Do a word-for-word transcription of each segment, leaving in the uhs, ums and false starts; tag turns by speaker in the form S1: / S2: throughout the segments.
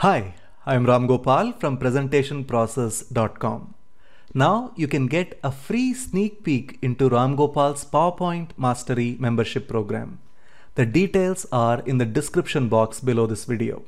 S1: Hi, I'm Ram Gopal from presentation process dot com. Now you can get a free sneak peek into Ram Gopal's PowerPoint Mastery membership program. The details are in the description box below this video.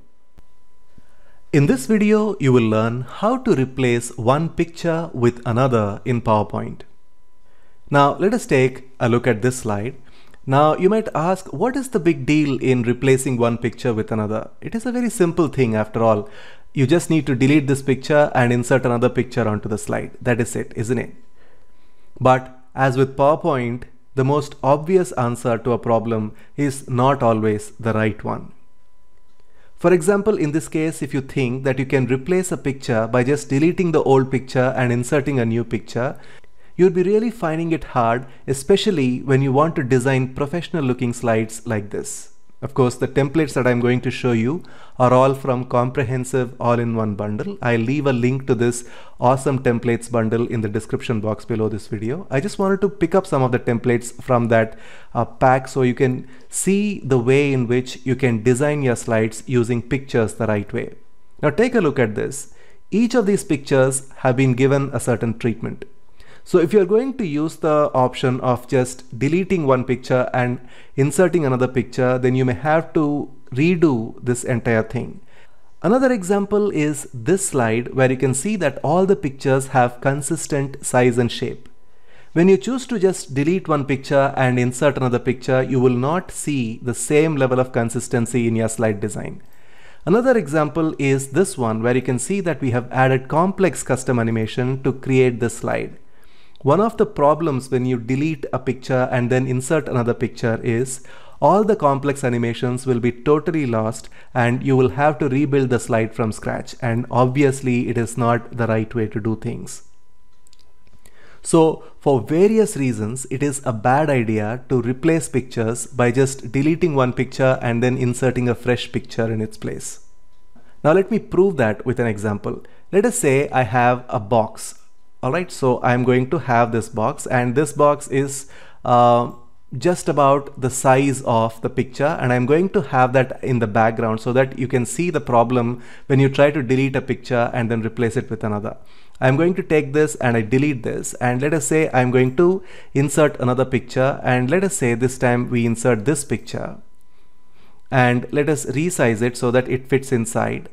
S1: In this video, you will learn how to replace one picture with another in PowerPoint. Now let us take a look at this slide. Now you might ask, what is the big deal in replacing one picture with another? It is a very simple thing after all. You just need to delete this picture and insert another picture onto the slide. That is it, isn't it? But as with PowerPoint, the most obvious answer to a problem is not always the right one. For example, in this case, if you think that you can replace a picture by just deleting the old picture and inserting a new picture, you'll be really finding it hard, especially when you want to design professional looking slides like this. Of course, the templates that I'm going to show you are all from Comprehensive All-in-One Bundle. I'll leave a link to this awesome templates bundle in the description box below this video. I just wanted to pick up some of the templates from that uh, pack so you can see the way in which you can design your slides using pictures the right way. Now take a look at this. Each of these pictures have been given a certain treatment. So if you're going to use the option of just deleting one picture and inserting another picture, then you may have to redo this entire thing. Another example is this slide where you can see that all the pictures have consistent size and shape. When you choose to just delete one picture and insert another picture, you will not see the same level of consistency in your slide design. Another example is this one where you can see that we have added complex custom animation to create this slide. One of the problems when you delete a picture and then insert another picture is all the complex animations will be totally lost and you will have to rebuild the slide from scratch, and obviously it is not the right way to do things. So for various reasons, it is a bad idea to replace pictures by just deleting one picture and then inserting a fresh picture in its place. Now let me prove that with an example. Let us say I have a box. Alright, so I'm going to have this box, and this box is uh, just about the size of the picture, and I'm going to have that in the background so that you can see the problem when you try to delete a picture and then replace it with another. I'm going to take this and I delete this, and let us say I'm going to insert another picture, and let us say this time we insert this picture and let us resize it so that it fits inside.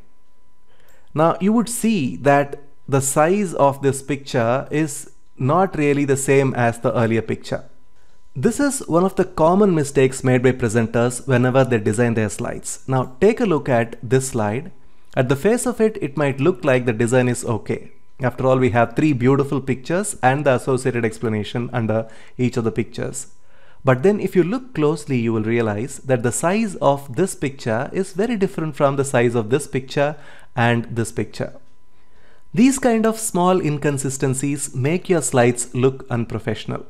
S1: Now you would see that the size of this picture is not really the same as the earlier picture. This is one of the common mistakes made by presenters whenever they design their slides. Now take a look at this slide. At the face of it, it might look like the design is okay. After all, we have three beautiful pictures and the associated explanation under each of the pictures. But then if you look closely, you will realize that the size of this picture is very different from the size of this picture and this picture. These kind of small inconsistencies make your slides look unprofessional.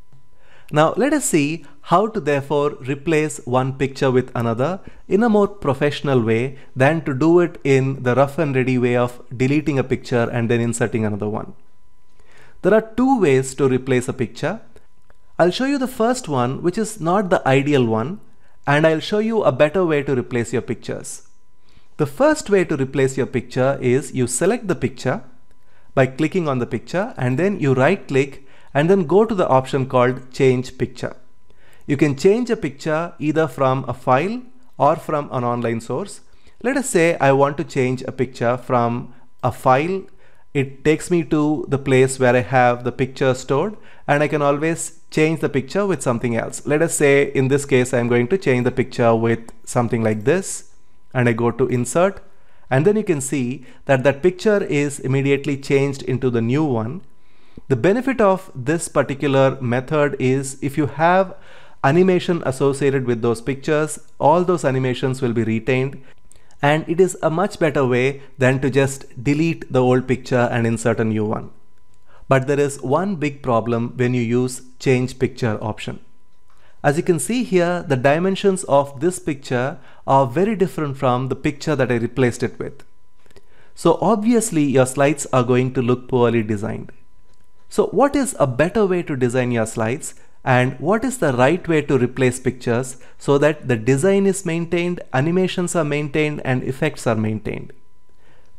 S1: Now let us see how to therefore replace one picture with another in a more professional way than to do it in the rough and ready way of deleting a picture and then inserting another one. There are two ways to replace a picture. I'll show you the first one, which is not the ideal one, and I'll show you a better way to replace your pictures. The first way to replace your picture is you select the picture by clicking on the picture, and then you right click and then go to the option called Change Picture. You can change a picture either from a file or from an online source. Let us say I want to change a picture from a file. It takes me to the place where I have the picture stored, and I can always change the picture with something else. Let us say in this case I'm going to change the picture with something like this. And I go to insert, and then you can see that that picture is immediately changed into the new one. The benefit of this particular method is if you have animation associated with those pictures, all those animations will be retained, and it is a much better way than to just delete the old picture and insert a new one. But there is one big problem when you use Change Picture option. As you can see here, the dimensions of this picture are very different from the picture that I replaced it with. So obviously your slides are going to look poorly designed. So what is a better way to design your slides, and what is the right way to replace pictures so that the design is maintained, animations are maintained, and effects are maintained?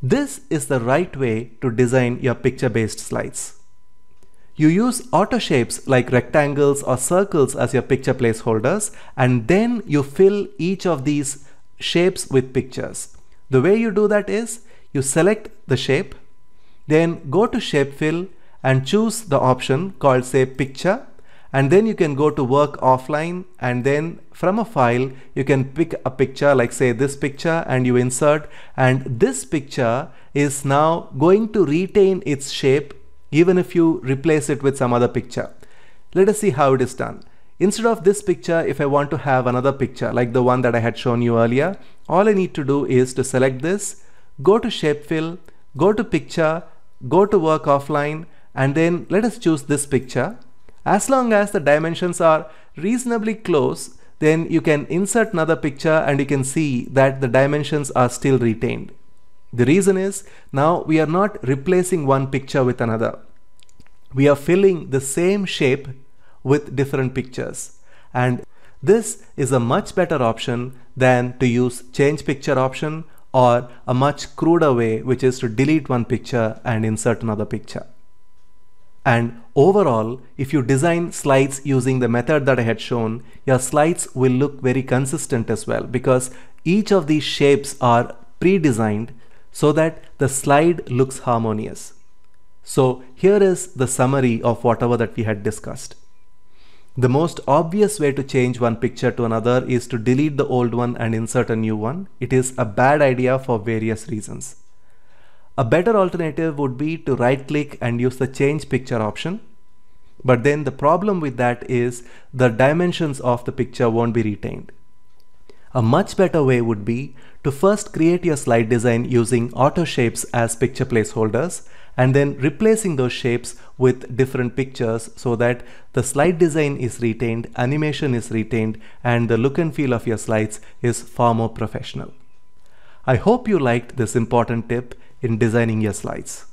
S1: This is the right way to design your picture-based slides. You use auto shapes like rectangles or circles as your picture placeholders, and then you fill each of these shapes with pictures. The way you do that is you select the shape, then go to shape fill and choose the option called say picture, and then you can go to work offline, and then from a file you can pick a picture like say this picture and you insert, and this picture is now going to retain its shape even if you replace it with some other picture. Let us see how it is done. Instead of this picture, if I want to have another picture like the one that I had shown you earlier, all I need to do is to select this, go to shape fill, go to picture, go to work offline, and then let us choose this picture. As long as the dimensions are reasonably close, then you can insert another picture and you can see that the dimensions are still retained. The reason is now we are not replacing one picture with another. We are filling the same shape with different pictures, and this is a much better option than to use change picture option or a much cruder way, which is to delete one picture and insert another picture. And overall, if you design slides using the method that I had shown, your slides will look very consistent as well, because each of these shapes are pre-designed so that the slide looks harmonious. So here is the summary of whatever that we had discussed. The most obvious way to change one picture to another is to delete the old one and insert a new one. It is a bad idea for various reasons. A better alternative would be to right click and use the change picture option. But then the problem with that is the dimensions of the picture won't be retained. A much better way would be to first create your slide design using auto shapes as picture placeholders, and then replacing those shapes with different pictures so that the slide design is retained, animation is retained, and the look and feel of your slides is far more professional. I hope you liked this important tip in designing your slides.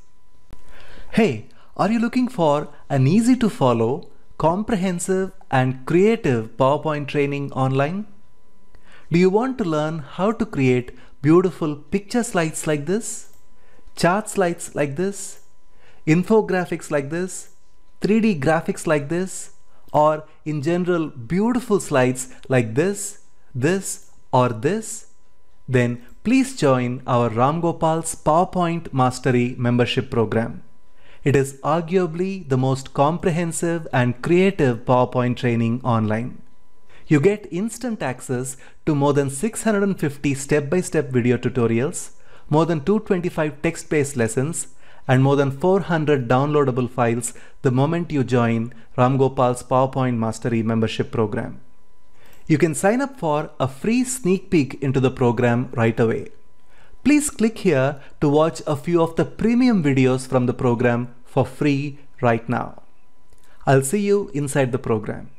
S1: Hey, are you looking for an easy to follow, comprehensive and creative PowerPoint training online? Do you want to learn how to create beautiful picture slides like this, chart slides like this, infographics like this, three D graphics like this, or in general beautiful slides like this, this or this? Then please join our Ram Gopal's PowerPoint Mastery membership program. It is arguably the most comprehensive and creative PowerPoint training online. You get instant access to more than six hundred fifty step-by-step video tutorials, more than two hundred twenty-five text-based lessons, and more than four hundred downloadable files the moment you join Ram Gopal's PowerPoint Mastery membership program. You can sign up for a free sneak peek into the program right away. Please click here to watch a few of the premium videos from the program for free right now. I'll see you inside the program.